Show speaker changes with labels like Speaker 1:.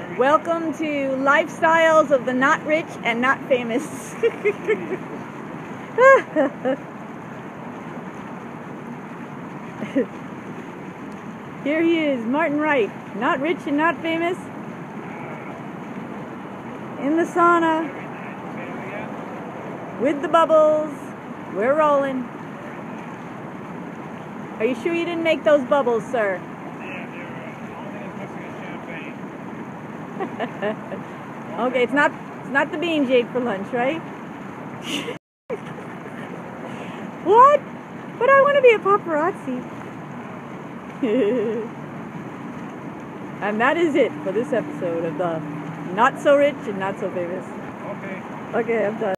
Speaker 1: Welcome to Lifestyles of the Not Rich and Not Famous. Here he is, Martin Wright, not rich and not famous, in the sauna, with the bubbles. We're rolling. Are you sure you didn't make those bubbles, sir? Okay, it's not the beans you ate for lunch, right? What? But I want to be a paparazzi. And that is it for this episode of the Not So Rich and Not So Famous.
Speaker 2: Okay.
Speaker 1: Okay, I'm done.